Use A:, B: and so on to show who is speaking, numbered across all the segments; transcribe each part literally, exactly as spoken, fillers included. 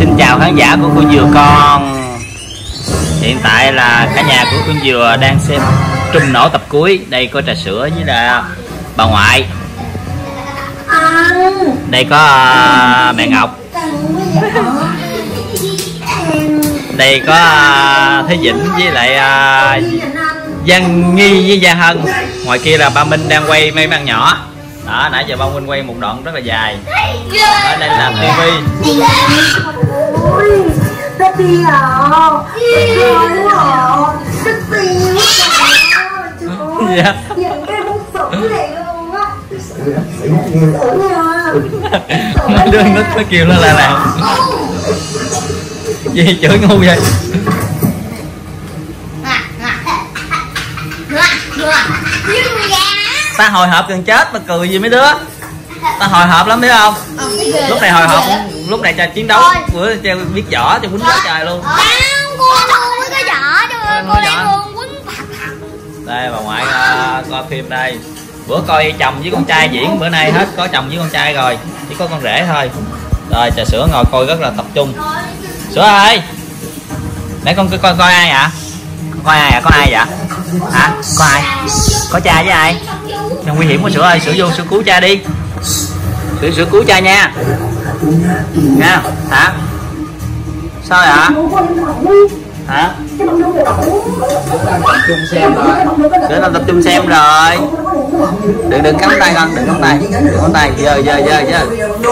A: Xin chào khán giả của cô Dừa Con. Hiện tại là cả nhà của cô Dừa đang xem Trùm Nổ tập cuối. Đây có trà sữa với là bà ngoại. Đây có uh, mẹ Ngọc. Đây có uh, Thế Vĩnh với lại uh, Giang Nghi với Gia Hân. Ngoài kia là ba Minh đang quay mấy bạn nhỏ. Đó, nãy giờ ba Minh quay một đoạn rất là dài. Ở đây là tivi.
B: Baby à, trời ơi, Baby
A: dạ.
B: Những cái bút sủng này luôn á.
A: Mấy đứa nít nó kêu nó là nào gì chửi ngu vậy. Ta hồi hộp gần chết mà cười gì mấy đứa. Ta hồi hộp lắm biết không? Lúc này hồi hộp, lúc này cho chiến đấu bữa treo biết võ cho quýnh quá trời luôn. Đây bà ngoại uh, coi phim đây. Bữa coi chồng với con trai diễn, bữa nay hết có chồng với con trai rồi, chỉ có con rể thôi. Rồi trà sữa ngồi coi rất là tập trung. Sữa ơi, nãy con coi coi ai ạ? Con coi ai ạ? Có ai vậy? Hả? Có ai? Có cha với ai? Trong nguy hiểm của Sữa ơi, Sữa vô Sữa cứu cha đi. Sữa Sữa cứu cha nha. Nha. Hả? Sao vậy hả? Hả? Sữa đang tập trung xem rồi. Đừng đừng cắm tay con, đừng cắm tay, đừng cắm tay, giờ giờ giờ giờ.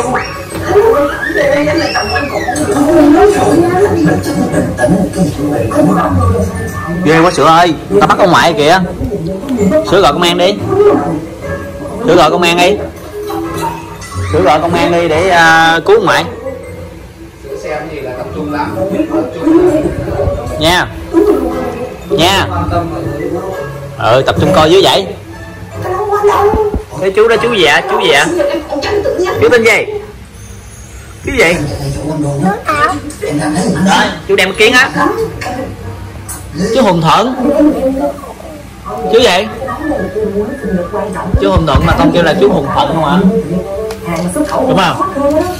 A: Ghê quá Sữa ơi, tao bắt ông ngoại kìa. Sữa gọi công an đi. Sữa gọi công an đi. Sữa gọi công an đi để uh, cứu ngoại. Nha. Nha. Ừ, tập trung coi dưới vậy. Cái chú đó chú gì ạ? Chú gì ạ? Chú tên gì? Chú gì? Rồi, chú đem kiến á. Chú Hùng Thuận. Chú gì? Chú Hùng Thuận mà con kêu là chú Hùng Thuận không ạ? Đúng không?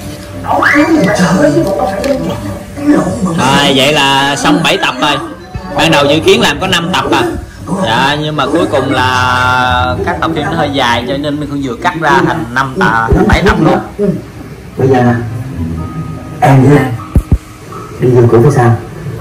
A: Rồi, vậy là xong bảy tập rồi. Ban đầu dự kiến làm có năm tập à. Dạ, nhưng mà cuối cùng là các tập phim nó hơi dài cho nên mình không vừa cắt ra thành năm tập, bảy tập luôn.
C: Bây giờ nè, em với anh đi vô cửa phía sau,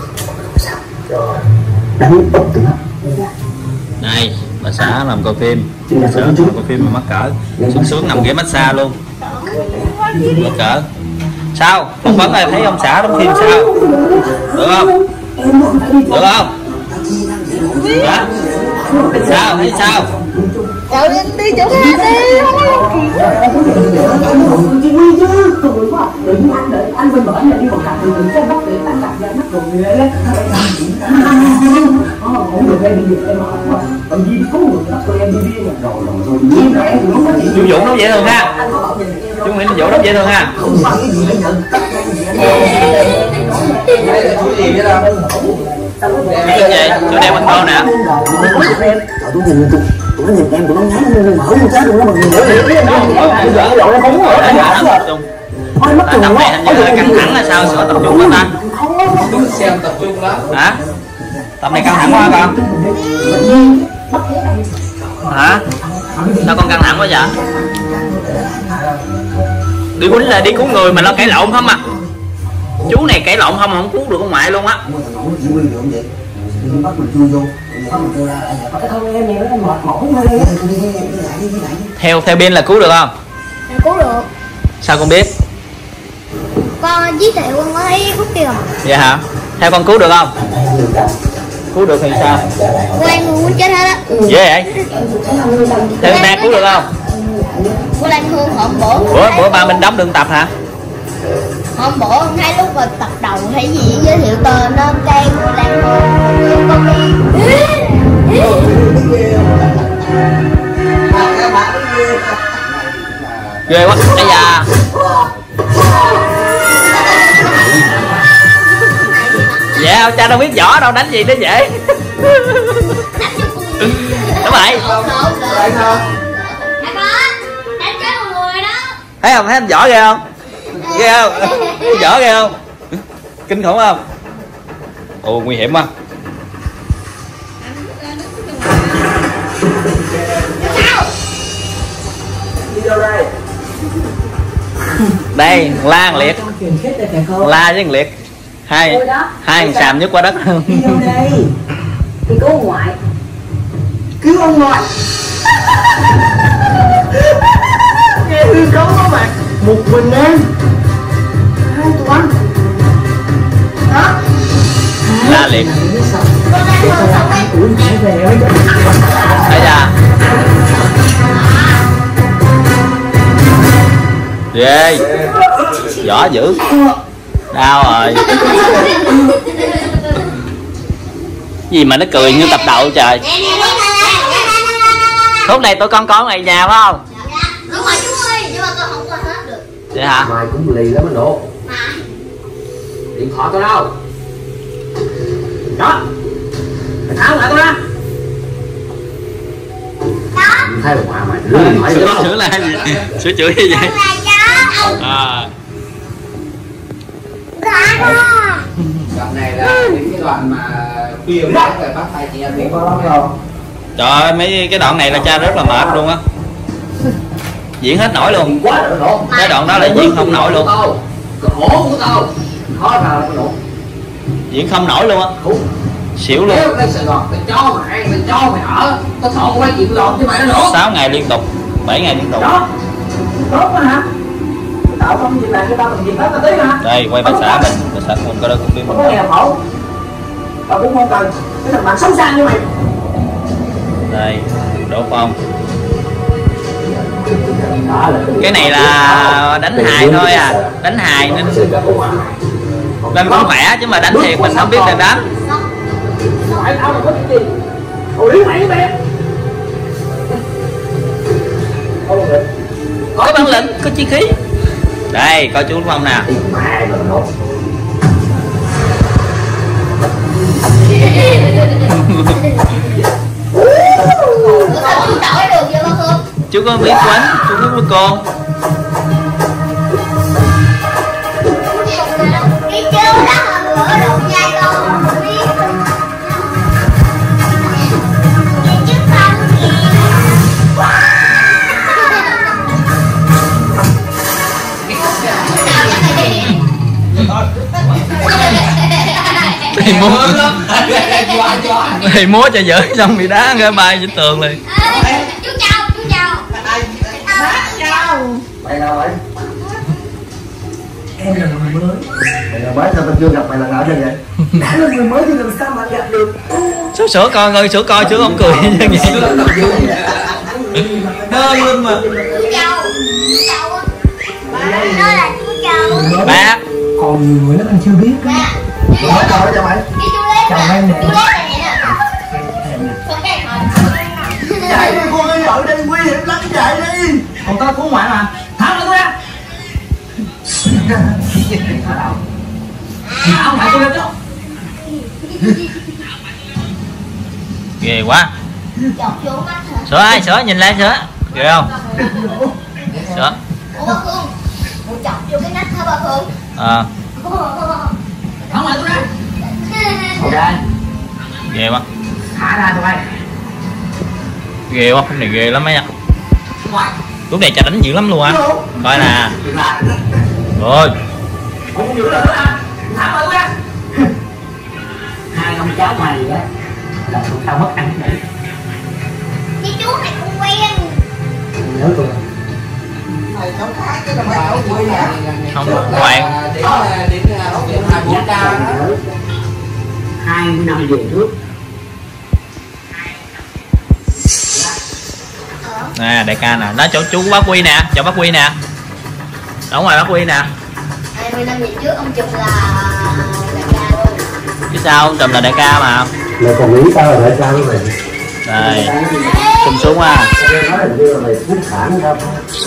C: đánh úp tụi nó.
A: Đây, bà xã làm coi phim, bà xã làm coi phim mà mắc cỡ, xuống xuống nằm ghế massage luôn, mắc cỡ. Sao? Phỏng vấn này thấy ông xã đóng phim sao? Được không? Được không? Hả? Sao? Thấy sao?
B: Cậu đi chỗ khác đi. Anh bên bển là đi một cặp thì mình sẽ bắt được anh đặt ra mắt rồi người lên. Không được em đi được em mà. Còn gì có người bắt tụi em đi đi rồi rồi.
A: Chú Dũng nó dễ thương ha. Chú Nguyễn Dũng nó dễ thương ha. Chú gì? Chú đeo băng tô nè.
C: Tụi nó nhìn em, tụi nó ngán lên mở một cái tụi nó bật người gỡ lộ nó không rồi.
A: Tập này hình như là căng thẳng là sao? Sữa tập trung quá ta?
D: Xem tập trung lắm.
A: Hả? Tập này căng thẳng quá con? Hả? Sao con căng thẳng quá vậy? Đi quýnh là đi cứu người mà lo cãi lộn không à? Chú này cãi lộn không mà không cứu được ông ngoại luôn á. Theo theo bên là cứu được không?
E: Em cứu được.
A: Sao con biết?
E: Con với Thệ Quân có thấy khúc kia.
A: Dạ hả? Theo con cứu được không? Cứu được thì sao?
E: Quen người muốn chết hết á.
A: Dễ vậy? Theo ba cứu được không?
E: Của Lan Hương hôm bữa.
A: Bữa bữa ba mình đóng đường tập hả?
E: Hôm bữa thấy lúc mà tập đầu thấy gì giới thiệu tên nó cây của Lan Hương. Con đi.
A: Ghê quá. Ây da. Dạ cha đâu biết võ đâu, đánh gì nó dễ. Đúng vậy. Thấy không? Thấy anh võ ghê không? Ghê không? Võ ghê không? kinh khủng không? Ồ nguy hiểm quá.
C: Đi đâu đây?
A: Đây la liệt, la với liệt hai hai thằng xàm nhất qua đất.
C: Đi đâu đây? Đi cứu ông ngoại. Cứu ông ngoại. Nghe hư cấu đó bạn. Một mình em. Hai tụi anh. Đó.
A: La liệt.
E: Con đang hơn sống ấy.
C: Ủa mẹ về ơi.
A: Thấy ra. Ghê. Võ dữ. Đau rồi. Gì mà nó cười như tập đậu trời. Lúc này tôi con con này nhà phải không?
E: Ở ngoài chú ơi, nhưng mà con không qua hết được.
A: Vậy hả?
C: Mai cũng lì lắm anh Độ. Điện thoại tôi đâu? Đó. Mày tháo lại tôi ra. Thấy bà ngoại mày lưỡi mày
A: Sửa sửa lại gì? Sửa chữa như vậy. À.
D: Đoạn này là những cái đoạn mà phim về bắt tay chị em biết có lắm không?
A: Trời ơi, mấy cái đoạn này là cha rất là mệt luôn á. Diễn hết nổi luôn.
C: quá rồi Độ.
A: Cái đoạn đó là diễn không nổi luôn.
C: Cái khổ của tao. Khó nào là Độ.
A: Diễn không nổi luôn á. Xỉu luôn.
C: Nếu lên Sài Gòn tao cho mày ăn, tao cho mày ở. Tao thọ quay chuyện lộn với mày đó Độ.
A: sáu ngày liên tục, bảy ngày liên tục.
C: Đó. Tốt quá hả? Tao không việc này cho tao làm việc hết tao tí hả?
A: Đây quay bà xã mình, bà xã mình có đâu cũng biết
C: Không
A: mình.
C: có nghèo khổ. Tao cũng không cần cái thằng bạn xấu xa như mày.
A: Đây, Đỗ Phong. Cái này là đánh hài thôi à, đánh hài nên nên cũng khỏe chứ mà đánh thiệt mình không biết là đánh.
C: Ngoại tao là có chuyện gì? Ủa lý mày với mày.
A: Có bản lĩnh, có chi khí. Đây, coi chú Phong nè.
C: Mẹ rồi đó.
E: Chú đổi được chưa bác Hương?
A: Chú có biết quánh, chú biết với con.
E: Cái chú đó hồi bữa đụng dây con không biết. Cái chú con kìa.
A: Thì múa thì múa cho dở xong bị đá ra bay trên tường liền.
E: Chú chào, chú chào. Chào.
C: Mày nào vậy? Em là người mới. Mày là mới sao tao chưa gặp mày lần nào chưa vậy? Đã là người mới thì làm sao mà gặp được?
A: Sửa sửa coi ơi, sửa coi sửa không cười như vậy. Đơ luôn mà.
E: Chú chào. Chú chào. Đó là chú chào.
A: Ba.
C: Còn nhiều người lắm anh chưa biết.
E: Dạ.
C: Nói chào cho mày.
E: Cái chú lết
C: Chào
E: nè.
C: em nè.
E: Chú lết này nè. Con cái hỏi.
C: Chạy đi cô ơi, ở đây nguy hiểm lắm, chạy đi. Còn tao cứu ngoại mà. Tháo lại tôi ra. Tháo ngoại tôi ra chứ.
A: Ghê quá.
E: Chọc vô mắt hả?
A: Sửa ai sửa nhìn lại sửa. Ghê không? Sửa.
E: Ủa bác Hương. Ủa chọc vô cái nách hả bác Hương?
A: À.
C: Tháo ngoại tôi ra. Thôi ra.
A: Ghê quá.
C: Thả ra tụi bay.
A: Ghê quá, cái này ghê lắm mấy nha. Lúc này cha đánh dữ lắm luôn á. Coi nè. Rồi.
C: Không dữ là đó. Thả ngoại tôi ra. Hai ông cháu mày á là tụi tao mất ăn đấy.
E: Cái chú này cũng quen.
C: Nhớ tôi.
A: Không ngoan.
D: Đến đến học viện hai bốn k
C: Hai mươi năm về trước.
A: Nè đại ca nè, nói chỗ chú bác Quy nè, chào bác Quy nè. Ở ngoài bác Quy nè.
E: hai mươi năm về trước ông Trùm là đại ca luôn.
A: Chứ sao ông Trùm là đại ca mà.
C: Mày còn nghĩ tao là đại ca với mày?
A: Đây. Trùm xuống à.
C: Nói hình như là mày phúc phản không?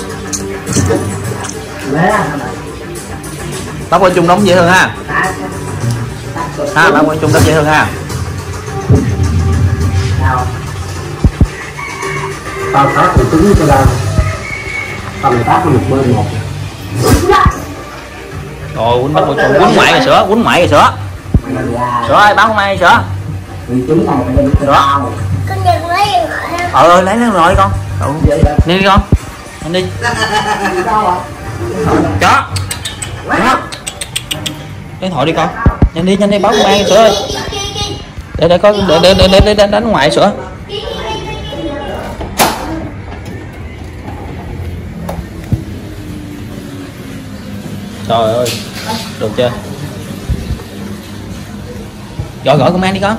C: Lé.
A: Bác Quang Trung đóng dễ thương ha. Ha, bác Quang Trung đóng dễ thương ha.
C: Nào. Tao tác thì cứng cho tao. Tao mày tác một bên một.
A: Rồi quýnh bắt quýnh ngoại rồi sữa, quýnh ngoại rồi sữa. Sữa ơi, báo không ai sữa.
C: Trứng này phải đem
A: Sữa.
E: Con đừng lấy điện thoại đâu.
A: Ờ lấy lên rồi con. Đi đi con. Anh đi. Chó. Chó. Điện thoại đi con. Nhanh đi, nhanh đi báo công an sữa ơi. Để để có để để để để, để đánh ngoại sữa. Trời ơi. Được chưa? Gọi gọi công an đi con.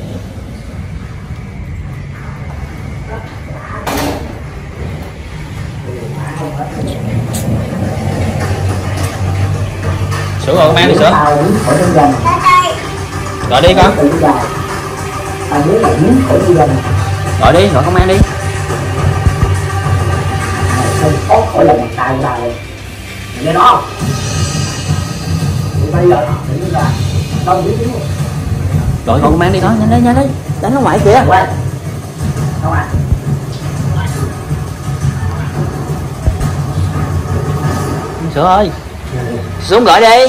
A: Sữa gọi công an đi sữa. Gọi đi con. Gọi đi, gọi công an đi.
C: Không có là một tay vào nghe đó không? Bây giờ là không biết
A: Gọi gọi công an đi con, nhanh đi nhanh đi. Đánh nó ngoại kìa.
C: quay không à?
A: Sữa ơi. Xuống gọi đi.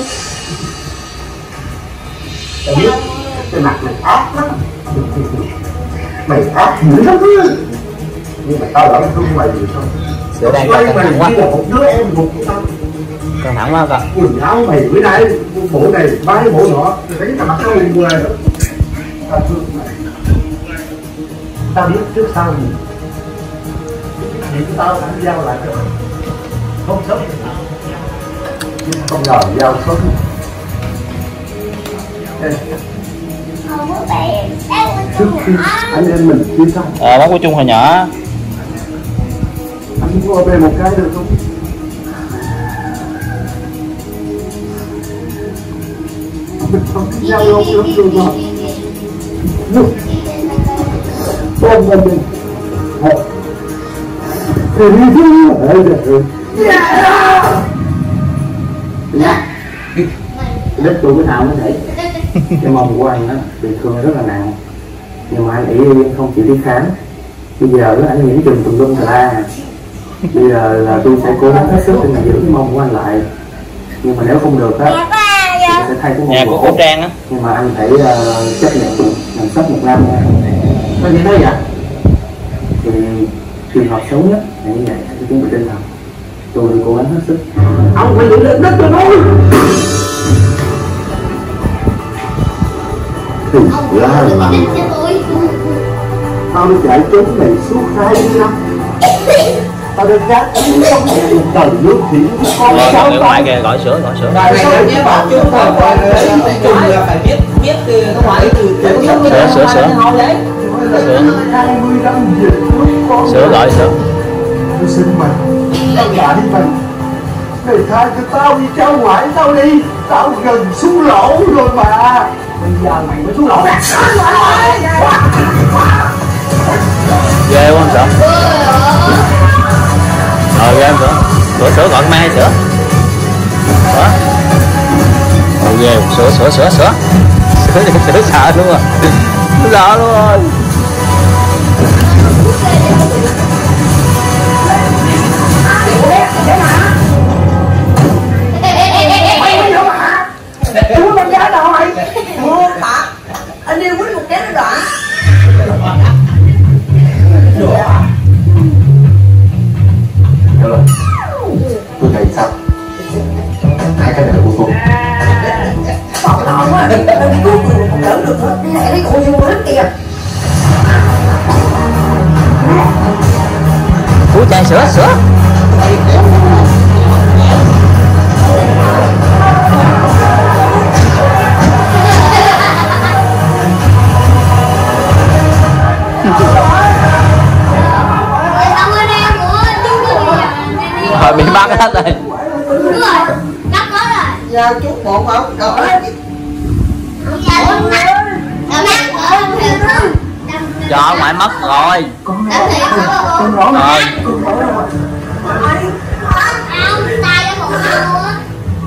C: Mày biết cái mặt mày ác lắm. Mày ác dữ lắm chứ. Nhưng mà tao lỡ không mày được không?
A: Sữa đang căng thẳng quá.
C: Là một đứa em một tao.
A: Căng thẳng quá con.
C: Quần áo mày bữa nay bộ này mai bộ nọ thấy cái mặt tao liền quê đó. Tao thương mày. Tao biết trước sau gì. Chuyện của tao phải giao lại cho mày. Không sớm nhưng không ngờ giao sớm.
E: Không có tiền.
C: Trước khi anh em mình chia tay,
A: Ờ bác của Trung hồi nhỏ.
C: anh mua về một cái được không? Mình không thích nhau đâu lắm rồi mà. Ôm mình đi. Thì đi chứ. Đây được. Nha. Đất tôi cái nào mới thấy. Cái mông của anh á bị thương rất là nặng. Nhưng mà anh ý em không chịu đi khám. Bây giờ đó anh nhiễm trùng tùm lum tà la. Bây giờ là tôi sẽ cố gắng hết sức để mà giữ cái mông của anh lại. Nhưng mà nếu không được á thì tôi sẽ thay cái
A: Nhà
C: mông
A: của
C: gỗ.
A: cô Trang á.
C: Nhưng mà anh phải uh, chấp nhận làm sắp một năm. Sao như thế vậy? Thì trường hợp xấu nhất là như vậy, anh chuẩn bị tinh thần. Tôi sẽ cố gắng hết sức. Ông phải giữ lên đất tôi nói. Thì ra là tao đi chạy trốn này suốt hai năm. Tao đi gác không nghe trời nước thì con
A: Gọi
C: cháu
A: người ngoại kìa, gọi sữa, gọi sữa.
D: Rồi này nhé bảo chú phải nói chung là phải biết biết từ nó ngoại từ từ
A: Sữa sữa sữa. Sữa.
C: hai mươi năm về trước con.
A: Sữa gọi sữa.
C: Tôi xin mày, tao lại mày. Mày tha cho tao đi cháu ngoại tao đi. Tao gần xuống lỗ rồi mà. Bây giờ mày mới xuống lỗ nè.
A: Ghê quá anh sữa. Rồi ghê anh sữa. Sữa sữa gọi công an hay sữa. Sữa. Ồ ghê, sữa sữa sữa sữa. Sữa sữa sợ luôn rồi. Sợ luôn rồi.
C: Chú con gái đâu mày?
F: Ô bà, anh đi quýnh một cái nó đoạn.
C: Rồi. Tôi thấy sao? Hai cái này của tôi.
F: Còn nó quá, anh đi cứu người không đỡ được hết. Cái này cô vô hết kìa.
A: Ủa chai sữa sữa. Rồi bị bắt hết rồi.
E: Đúng rồi, cắt hết rồi.
F: Giờ chú bộ không? Cậu hết.
E: Dạ đúng rồi. Đừng nát ở đâu thiệt luôn.
A: Cho ngoại mất rồi.
E: Đừng thiệt luôn.
A: Rồi.
E: Ông tay nó còn đâu á.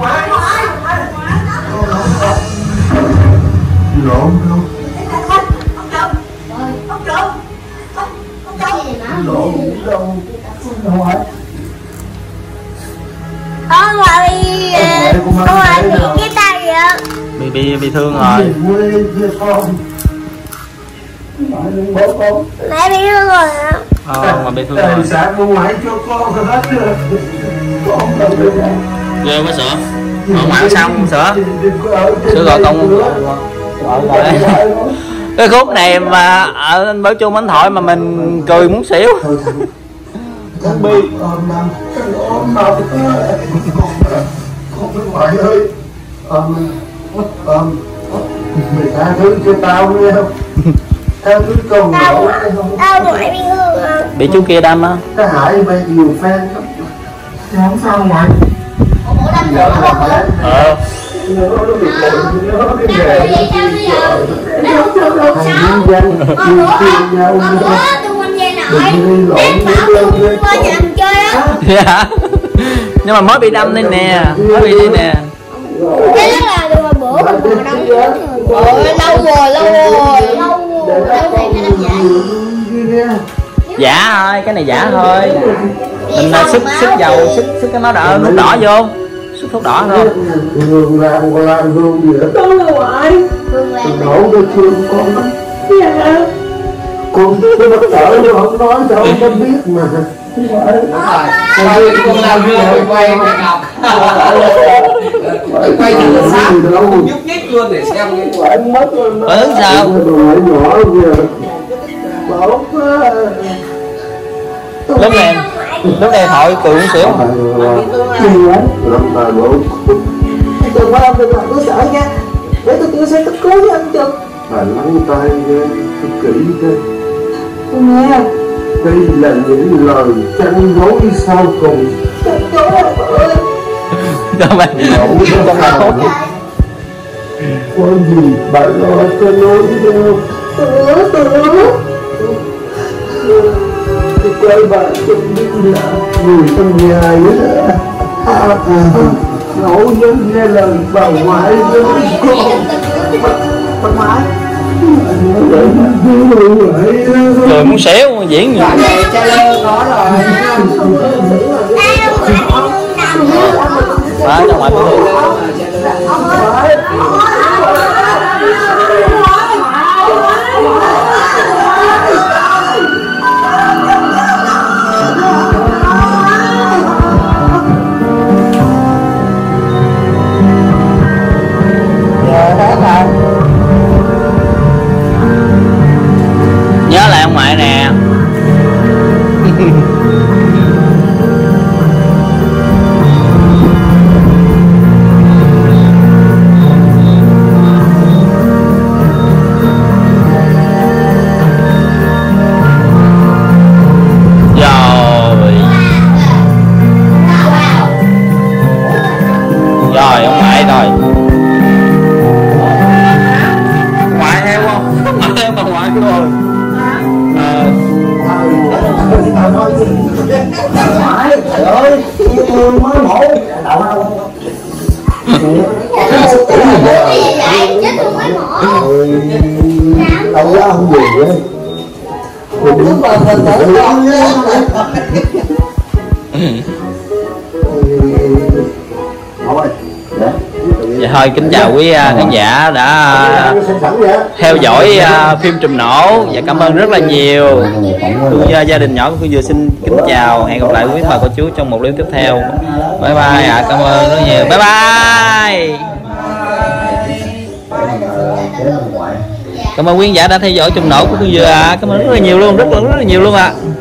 C: Lộn luôn. Lộn đâu.
E: Con ngoại đi, con ngoại đi
A: bị bị bị thương rồi.
E: Mẹ bị thương rồi hả?
A: Ờ, mà bị thương rồi.
B: Tài sản của ngoại cho con hết rồi. Con đâu được.
A: Ghê quá sữa. Ở ngoại xong sữa. Sữa gọi con gọi gọi. Cái khúc này mà ở anh Bảo Trung anh thoại mà mình cười muốn xỉu.
B: Con Bi ôm năm, ôm năm. Con với ngoại ơi, ôm ôm mày tha thứ cho tao nghe không? Tha thứ con
E: Tao
B: không?
E: tao ngoại bị thương hả?
A: Bị chú kia đâm á.
B: Tao hại mày nhiều fan lắm. Không sao ngoại.
E: Ủa đâm nữa không hả?
A: Ờ.
B: Nhớ nó bị lỗi, nhớ cái nghề.
E: Mẹ không được được sao?
B: Dân, yêu thương nhau.
E: Con bữa tôi quanh dây nội. Em bảo tôi qua nhà mình chơi á.
A: Dạ. Nhưng mà mới bị đâm đây nè, mới bị đây nè.
E: Cái đó là từ hồi bữa mình còn đâm nữa. Ôi lâu rồi, lâu rồi. Lâu rồi, lâu rồi cái đâm vậy.
A: Giả thôi, cái này giả thôi. Mình là sức sức dầu, sức sức cái nó đỏ thuốc đỏ vô. Sức thuốc đỏ thôi.
B: Hương làm con làm hương gì đó.
F: Con là ngoại.
E: Hương Lan.
B: Nổ cho thương con lắm.
F: Dạ.
B: Con cứ bất tử nó không nói cho nó biết mà.
D: Đúng rồi. Quay con làm gương rồi quay mày Ngọc. Quay từ sát không nhúc nhích luôn để xem cái
B: Anh mất rồi.
A: Ứng sao?
B: Đồ nhỏ kìa. Bảo quá.
A: Lúc này lúc này thoại cười muốn xỉu.
B: Lắm tài bố.
F: Đừng có đừng có cứ sợ nha. Để tôi kêu xe cấp cứu với anh Trực.
B: Bà lắng tay ghê, tôi kỹ thế.
F: Tôi nghe.
B: Đây là những lời chăn gối sau cùng.
F: Chăn gối ơi.
A: Cho mày
B: Ngủ cho con ngủ. Có gì bà lo cho lối đâu.
F: Tôi tôi
B: Tôi quay bà chung đi là người trong nhà vậy đó. À, ngủ giống nghe lời bà ngoại với con.
F: bà ngoại.
A: cười muốn xỉu diễn gì.
D: này cha lơ có rồi.
A: Phải ra ngoài bị thương. Nhớ lại ông ngoại nè. Rồi. Rồi ông ngoại rồi. Ngoại theo không? Ngoại theo bà ngoại rồi.
B: Ngoại, trời ơi, yêu thương mới mổ. Đậu đâu.
E: Chết tôi mới mổ.
B: Đâu ra không gì vậy?
F: Cứ bờ bờ bờ con nha.
B: Thôi, dạ.
A: Dạ thôi kính chào quý uh, khán giả đã uh, theo dõi uh, phim Trùm Nổ và cảm ơn rất là nhiều. Phương uh, gia đình nhỏ của Phương Dừa xin kính chào, hẹn gặp lại quý bà cô chú trong một clip tiếp theo. Bye bye ạ, à, cảm ơn rất nhiều. Bye bye. Cảm ơn quý khán giả đã theo dõi Trùm Nổ của Phương Dừa ạ. À. Cảm ơn rất là nhiều luôn, rất là rất là nhiều luôn ạ. À.